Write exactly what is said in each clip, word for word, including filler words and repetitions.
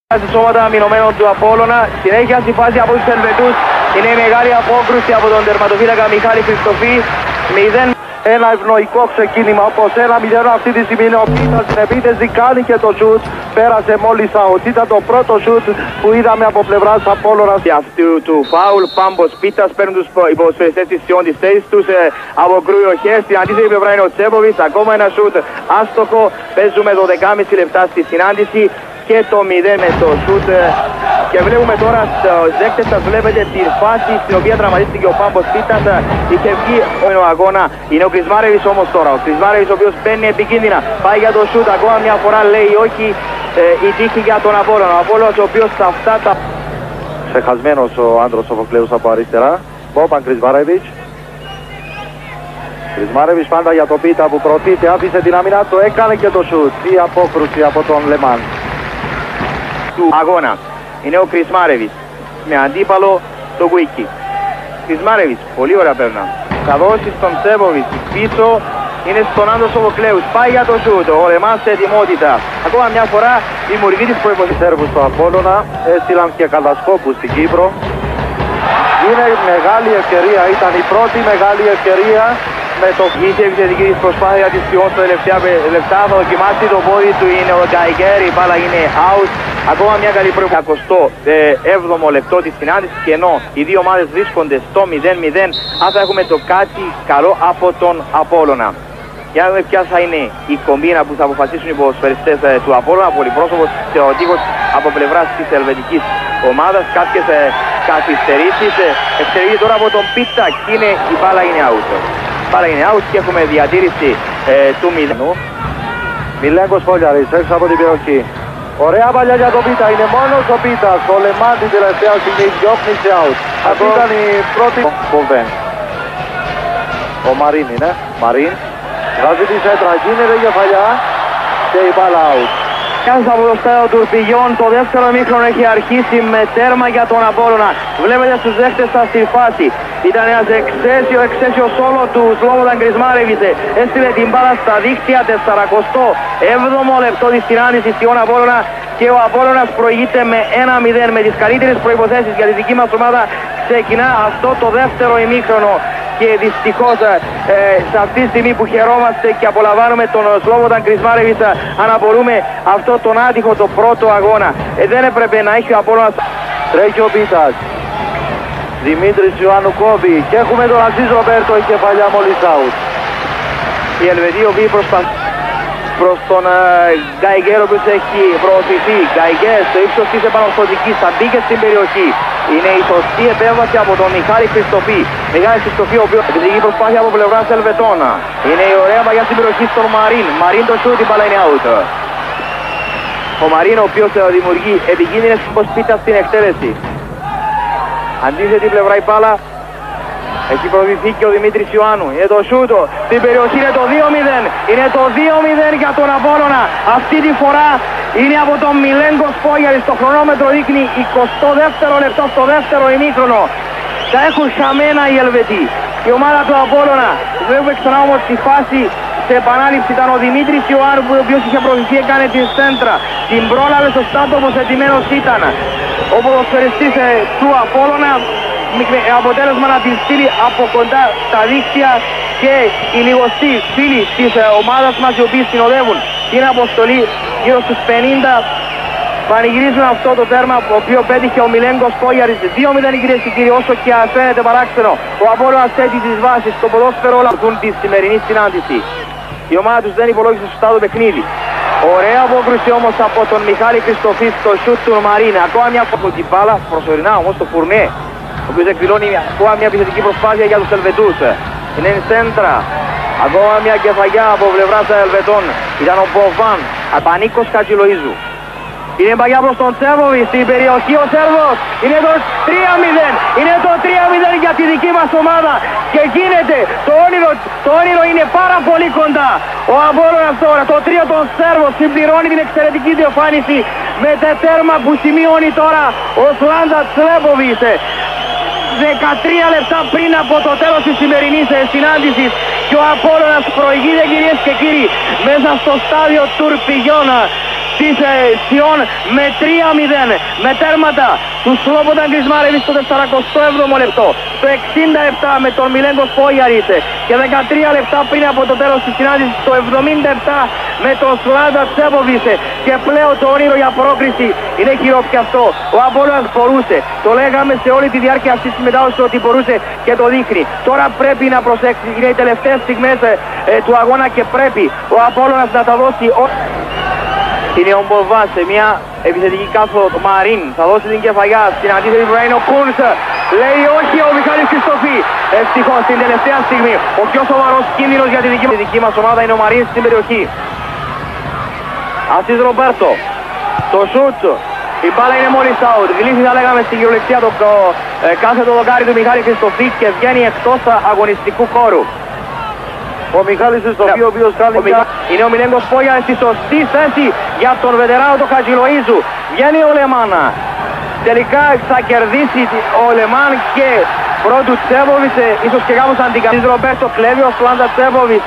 Στη σώματα αμυνωμένων του Απόλλωνα, συνέχεια στη φάση από τους Ελβετούς είναι η μεγάλη απόκρουση από τον τερματοφύλακα Μιχάλη Χριστοφή. μηδέν ένα ευνοϊκό ξεκίνημα, όπως ένα μηδέν αυτή τη στιγμή είναι ο Πίτας στην επίθεση, κάνει και το σουτ, πέρασε μόλις out. Ήταν το πρώτο σουτ που είδαμε από πλευράς Απόλλωνα. Αυτού του φάουλ, Πάμπος Πίτας παίρνουν τους υποσφαιριστές της Σιών της θέσης τους, ε, αποκρούει ο Χέρ, στην αντίθετη πλευρά είναι ο Τσέποβιτς, ακόμα ένα σουτ άστοχο, παίζουμε δώδεκα και μισό λεπτά στη συνάντηση. Και το μηδέν με το σουτ. Και βλέπουμε τώρα στους δέκτες σας, βλέπετε τη φάση στην οποία τραυματίστηκε ο Πάμπος Πίτας. Είχε βγει ο αγώνα. Είναι ο Κρισμάρεβης όμως τώρα. Ο Κρισμάρεβης ο οποίος μπαίνει επικίνδυνα. Πάει για το σουτ. Ακόμα μια φορά λέει όχι ε, η τύχη για τον Απόλλωνα. Ο Απόλλωνας ο οποίος σε αυτά τα... Ξεχασμένος ο άντρος Σοφοκλέους από αριστερά. Μπόπαν Κρισμάρεβης. Κρισμάρεβης πάντα για το Πίτα που προτείται. Άφησε την άμυνα, το έκανε και το σουτ. Η απόκρουση από τον Λεμάν του αγώνα. Είναι ο Κρισμάρεβης με αντίπαλο το Γουίκι. Κρισμάρεβης, πολύ ωραία παίρνα. Θα δώσει στον Τσέποβιτς πίσω, είναι στον Άντρο Σοφοκλέους. Πάει για το σούτ, ο Λεμάν σε ετοιμότητα. Ακόμα μια φορά δημιουργεί τις προϋποθέσεις. Σέρβους στο Απόλλωνα, έστειλαν και κατασκόπους στην Κύπρο. Είναι μεγάλη ευκαιρία, ήταν η πρώτη μεγάλη ευκαιρία. Με το είχε επιθετική της προσπάθεια της Σιών στα τελευταία λεπτά, θα δοκιμάσει το πόδι του, είναι ο Γκάιγκερ, η μπάλα είναι out. Ακόμα μια καλή προϋπόθεση. εικοστό έβδομο λεπτό της συνάντησης και ενώ οι δύο ομάδες βρίσκονται στο μηδέν μηδέν, αν θα έχουμε το κάτι καλό από τον Απόλλωνα. Για να δούμε ποια θα είναι η κομπίνα που θα αποφασίσουν οι ποδοσφαιριστές του Απόλλωνα. Πολυπρόσωπος θεωτικός από πλευράς της ελβετικής ομάδας. Κάποιες ε, καθυστερήσεις. Ε, εξαιρετική τώρα από τον Πίτσα και είναι, η μπάλα είναι out. Η μπάλα είναι out και έχουμε διατήρηση ε, του Μιλένου. Μιλέγκος Φόλιαρης έξω από την περιοχή. Ωραία παλιά για τον Πίτα, είναι μόνος ο Πίτας. Ο Λεμάν την τελευταία στιγμή διώχνει σε out. Αυτή ήταν η πρώτη. Μποβέν. Ο Μαρίν είναι. Μαρίν. Βάζει τη σέντρα, γίνεται κεφαλιά και η μπάλα out. Κάνει από το στάδιο του Πηγιών, το δεύτερο ημίχρονο έχει αρχίσει με τέρμα για τον Απόλλωνα. Βλέπετε στους δέχτες σας στη φάση. Ήταν ένας εξαίσιο, εξαίσιο σόλο του Σλόβονταν Κρισμάρεβης. Έστειλε την μπάλα στα δίκτυα, σαραντά έβδομο λεπτό της συνάντησης Σιών Απόλλωνα και ο Απόλλωνας προηγείται με ένα μηδέν. Με τις καλύτερες προϋποθέσεις για τη δική μας ομάδα ξεκινά αυτό το δεύτερο ημίχρονο. Και δυστυχώς ε, σε αυτή τη στιγμή που χαιρόμαστε και απολαμβάνουμε τον Σλόβονταν Κρισμάρεβης, αναπολούμε αυτό τον άτυχο το πρώτο αγώνα. Ε, δεν έπρεπε να έχει ο Απόλλωνας. Τρέχει ο Πίτας. Δημήτρης Ιωάννου κόβει και έχουμε τον Αζίζ Ρομπέρτο, η κεφαλιά μόλις out. Οι Ελβετοί οποίοι προσπαθούν προς τον ε, Γκάιγκερ, ο οποίος έχει προωθηθεί. Γκάιγκερ στο ύψος της επανορθωτικής, θα μπήκε στην περιοχή. Είναι η σωστή επέμβαση από τον Μιχάλη Χριστοφή. Μιχάλη Χριστοφή, ο οποίος επιθετική προσπάθεια από πλευράς Ελβετών. Είναι η ωραία παγιά στην περιοχή στον Μαρίν. Μαρίν το σούτ, η μπάλα είναι out. Ο Μαρίν, ο οποίος δημιουργεί επικίνδυνες Πίτας στην εκτέλεση. Αντίθετη πλευρά η μπάλα. Έχει προωθηθεί και ο Δημήτρης Ιωάννου. Είναι το σούτο. Στην περιοχή είναι το δύο μηδέν. Είναι το δύο μηδέν για τον Απόλλωνα. Αυτή τη φορά είναι από τον Μιλέγκος Φόγιαρης. Το χρονόμετρο δείχνει εικοστό δεύτερο λεπτό στο δεύτερο ημίχρονο. Τα έχουν χαμένα οι Ελβετοί. Η ομάδα του Απόλλωνα. Βλέπουμε ξανά όμως τη φάση σε επανάληψη. Ήταν ο Δημήτρης Ιωάννου που ο οποίος είχε προωθηθεί, έκανε την σέντρα. Την πρόλαβε στο στάτοπος, ετοιμένος ήταν ο ποδοσφαιριστής ε, του Απόλλωνα. Αποτέλεσμα να την στείλει από κοντά στα δίκτυα και οι λιγοστοί φίλοι της ε, ομάδας μας, οι οποίοι συνοδεύουν την αποστολή γύρω στους πενήντα, πανηγυρίζουν αυτό το τέρμα το οποίο πέτυχε ο Μιλέγκος Φόγιαρης. δύο μηδέν κυρίες και κύριοι, όσο και ας φαίνεται παράξενο, ο Απόλλωνας θέτει τις βάσεις στο ποδόσφαιρο όλα τη σημερινή συνάντηση. Η ομάδα τους δεν υπολόγισε σωστά το παιχνίδι. Ωραία απόκρουση όμως από τον Μιχάλη Χριστοφή στο σούτ του Μαρίνα. Ακόμα μια την μπάλα, προσωρινά όμως το Φουρνέ, ο οποίος εκδηλώνει ακόμα μια επιθετική προσπάθεια για τους Ελβετούς. Είναι η σέντρα. Ακόμα μια κεφαγιά από πλευράς Ελβετών. Ήταν ο Μποβάν, Απανίκος Χατζηλοΐζου. Είναι παγιά προς τον Τσέποβιτς στην περιοχή ο Σέρβος. Είναι το τρία μηδέν. Είναι το τρία μηδέν για τη δική μας ομάδα. Και γίνεται. Το όνειρο, το όνειρο είναι πάρα πολύ κοντά. Ο Απόλλωνας τώρα, το τρίο των Σέρβος, συμπληρώνει την εξαιρετική διαφάνιση με τε τέρμα που σημειώνει τώρα ο Σλάντα Τσέποβιτς. δεκατρία λεπτά πριν από το τέλος της σημερινής συνάντησης και ο Απόλλωνας προηγείται, κυρίες και κύριοι, μέσα στο στάδιο Τουρπιγιώνα. της ε, Σιών με τρία μηδέν με τέρματα του Σλόμπονταν Κρισμάρεβιτς στο σαρανταεπτό έβδομο λεπτό, το εξήντα επτά με τον Μιλέγκος Πόγιαρης και δεκατρία λεπτά πριν από το τέλος της συνάντησης το εβδομήντα επτά με τον Σλάντα Τσέποβιτς, και πλέον το όνειρο για πρόκριση είναι χειροπιαστό. Ο Απόλλωνας μπορούσε, το λέγαμε σε όλη τη διάρκεια αυτής της μετάδοσης ότι μπορούσε και το δείχνει. Τώρα πρέπει να προσέξει, είναι οι τελευταίες στιγμές ε, ε, του αγώνα και πρέπει ο Απόλλωνας να τα δώσει. Είναι ο Μποβά σε μια επιθετική κάθοδο, το Μαρίν θα δώσει την κεφαλιά, στην αντίθετη που είναι ο Κούνς, λέει όχι ο Μιχάλης Χριστοφή. Ευτυχώς στην τελευταία στιγμή ο πιο σοβαρός κίνδυνος για τη δική, η δική μας ομάδα είναι ο Μαρίν στην περιοχή. Ασίς Ρομπέρτο, το σούτ, η μπάλα είναι μόλις out, γλύφει θα λέγαμε στην κυριολεξία το ε, κάθετο δοκάρι του Μιχάλη Χριστοφή και βγαίνει εκτός αγωνιστικού χώρου. Ο Μιχάλης Χριστοφή, ο οποίος κάνει μια... Είναι ο Μιλέγκος Πόγιαρης στη σωστή θέση για τον βετεράνο του Χατζηλοΐζου. Βγαίνει ο Λεμάν. Τελικά θα κερδίσει ο Λεμάν και πρώτου Τσέποβιτς, ίσως και κάπως αντικαταστήσει Ρομπέρτο, κλέβει ο Σλάντα Τσέποβιτς.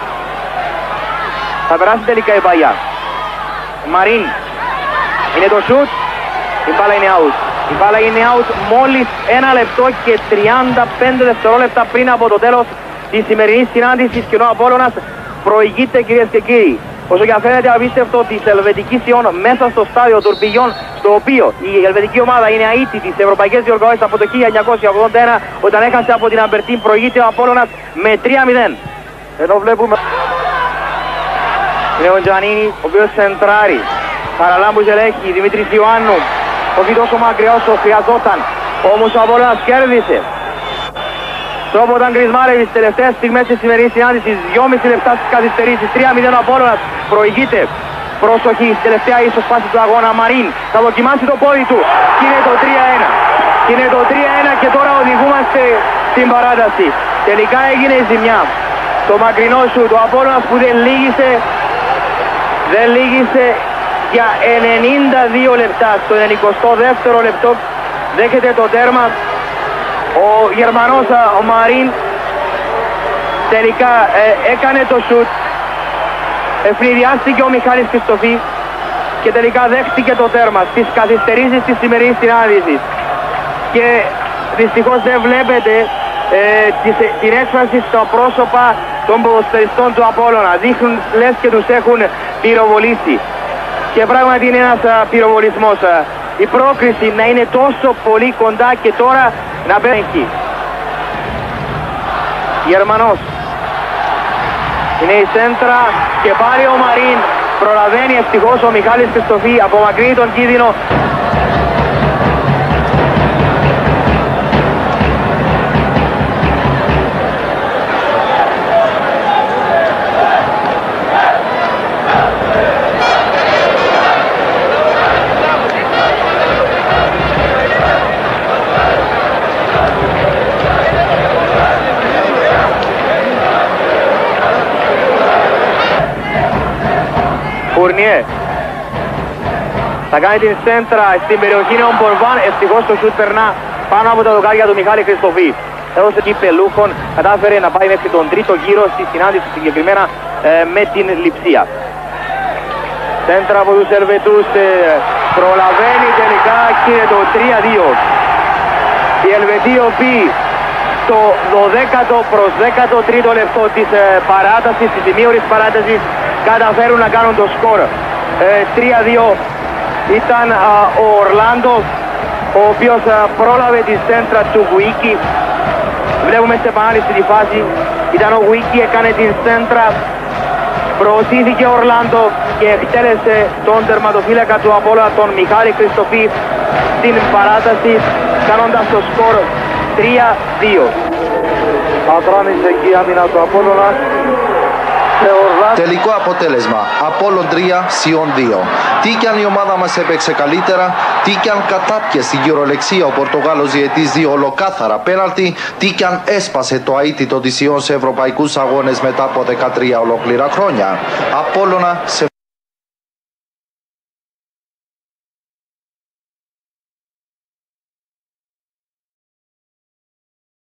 Θα περάσει τελικά η παλιά. Μαρίν. Είναι το σουτ. Η μπάλα είναι out. Η μπάλα είναι out μόλις ένα λεπτό και τριάντα πέντε δευτερόλεπτα πριν από το τέλος τη σημερινή συνάντηση, και ο Απόλλωνας προηγείται, κυρίες και κύριοι. Όσο και αν φαίνεται απίστευτο της Ελβετικής Σιών μέσα στο στάδιο Τουρπιγιών, στο οποίο η ελβετική ομάδα είναι αίτητη στις ευρωπαϊκές διοργανώσεις από το χίλια εννιακόσια ογδόντα ένα, όταν έχασε από την Αμπερτίν, προηγείται ο Απόλλωνας με τρία μηδέν. Ενώ βλέπουμε είναι ο Τζανίνη, ο οποίος σεντράρει. Χαραλάμπους ελέγχει, Δημήτρης Ιωάννου, όχι τόσο μακριά όσο χρειαζόταν, όμως ο Απόλλωνας κέρδισε. Σλόμπονταν Κρισμάρεβιτς, τελευταίες στιγμές της σημερινής συνάντησης, δυόμισι λεπτά στις καθυστερήσεις, τρία μηδέν ο Απόλλωνας προηγείται. Πρόσοχη, τελευταία ίσως πάση του αγώνα, Μαρίν θα δοκιμάσει το πόδι του και είναι το τρία ένα. Και είναι το τρία ένα και τώρα οδηγούμαστε στην παράταση. Τελικά έγινε η ζημιά. Το μακρινό σου, το Απόλλωνας που δεν λύγησε, δεν λύγησε για ενενήντα δύο λεπτά. Στο ενενηκοστό δεύτερο λεπτό δέχεται το τέρμα ο Γερμανός, ο Μαρίν. Τελικά ε, έκανε το σουτ, ευνηδιάστηκε ο Μιχάλης Χριστοφή και τελικά δέχτηκε το τέρμα στις καθυστερήσεις της σημερινής συνάντησης. Και δυστυχώς δεν βλέπετε ε, της, την έκφραση στα πρόσωπα των ποδοσφαιριστών του Απόλλωνα. Δείχνουν λες και τους έχουν πυροβολήσει. Και πράγματι είναι ένας α, πυροβολισμός. Α. Η πρόκριση να είναι τόσο πολύ κοντά και τώρα να μπαίνει. Γερμανός. Είναι η σέντρα και πάρει ο Μαρίν. Προλαβαίνει ευτυχώς ο Μιχάλης Χριστοφή, απομακρύνει τον κίνδυνο. Φουρνιέ θα κάνει την σέντρα στην περιοχή, είναι ο Μπορβάν, ευτυχώς το σουτ περνά πάνω από τα δοκάρια του Μιχάλη Χριστοφή. Έδωσε εκεί Πελούχων, κατάφερε να πάει μέχρι τον τρίτο γύρο στη συνάντηση συγκεκριμένα ε, με την Λειψία. Σέντρα από τους Ελβετούς, ε, προλαβαίνει τελικά και είναι το τρία δύο. Οι Ελβετοί οι οποίοι στο δωδέκατο προς δέκατο τρίτο λεπτό της ε, παράτασης, της ημίωρης παράτασης, καταφέρουν να κάνουν το σκορ. Ε, τρία δύο ήταν α, ο Ορλάντο, ο οποίος α, πρόλαβε τη σέντρα του Γουίκη. Βλέπουμε σε επανάληψη τη φάση, ήταν ο Γουίκη, έκανε την σέντρα, προωθήθηκε ο Ορλάντο και εκτέλεσε τον τερματοφύλακα του Απόλλωνα, τον Μιχάλη Χριστοφή, στην παράταση, κάνοντας το σκορ τρία δύο. Ατράμισε εκεί η άμυνα του Απόλλωνα. Τελικό αποτέλεσμα, Απόλλων τρία, Σιών δύο. Τι κι αν η ομάδα μας έπαιξε καλύτερα, τι κι αν κατάπιεσε στην κυριολεξία ο Πορτογάλος διαιτής δύο ολοκάθαρα πέναλτι, τι κι αν έσπασε το αίτητο της Σιών σε ευρωπαϊκούς αγώνες μετά από δεκατρία ολόκληρα χρόνια. Απόλλωνα σε